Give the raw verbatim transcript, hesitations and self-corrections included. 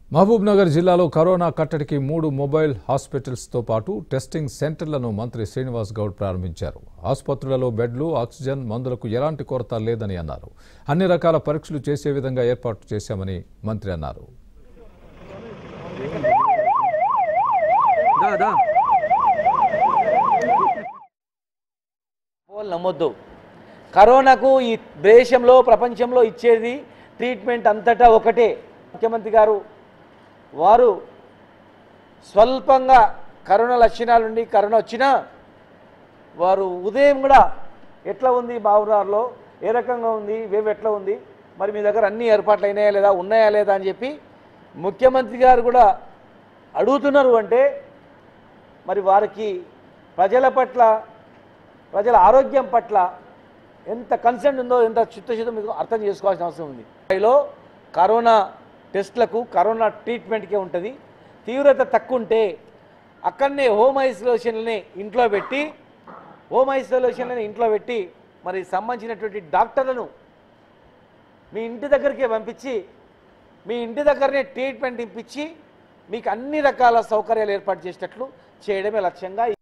మహబూబ్ నగర్ జిల్లాలో కరోనా కట్టడికి మూడు మొబైల్ హాస్పిటల్స్ తో పాటు టెస్టింగ్ సెంటర్లను మంత్రి శ్రీనివాస్ గౌడ్ ప్రారంభించారు. ఆసుపత్రులలో బెడ్లు, ఆక్సిజన్, మందులకు ఎలాంటి కొరత లేదని అన్నారు. అన్ని రకాల పరీక్షలు చేసే విధంగా ఏర్పాటు చేశామని మంత్రి అన్నారు. నమ్మొద్దు. కరోనాకు ఈ దేశంలో ప్రపంచంలో ఇచ్చేది ట్రీట్మెంట్ అంతటా ఒకటే. ముఖ్యమంత్రి గారు వారు స్వల్పంగా కరోనా లక్షణాలు ఉండి కరోనా వచ్చినా వారు ఉదయం కూడా ఎట్లా ఉంది బావురార్లో ఏ రకంగా ఉంది, వేవ్ ఎట్లా ఉంది, మరి మీ దగ్గర అన్ని ఏర్పాట్లు అయినాయా లేదా, ఉన్నాయా లేదా అని చెప్పి ముఖ్యమంత్రి గారు కూడా అడుగుతున్నారు. అంటే మరి వారికి ప్రజల పట్ల, ప్రజల ఆరోగ్యం పట్ల ఎంత కన్సర్న్ ఉందో, ఎంత చిత్తశుద్ధి మీకు అర్థం చేసుకోవాల్సిన అవసరం ఉంది. స్థాయిలో కరోనా టెస్ట్లకు, కరోనా ట్రీట్మెంట్కే ఉంటుంది. తీవ్రత తక్కువ ఉంటే అక్కడనే హోమ్ ఐసోలేషన్లని ఇంట్లో పెట్టి హోమ్ ఐసోలేషన్లని ఇంట్లో పెట్టి మరి సంబంధించినటువంటి డాక్టర్లను మీ ఇంటి దగ్గరికే పంపించి మీ ఇంటి దగ్గరనే ట్రీట్మెంట్ ఇప్పించి మీకు అన్ని రకాల సౌకర్యాలు ఏర్పాటు చేసేటట్లు చేయడమే లక్ష్యంగా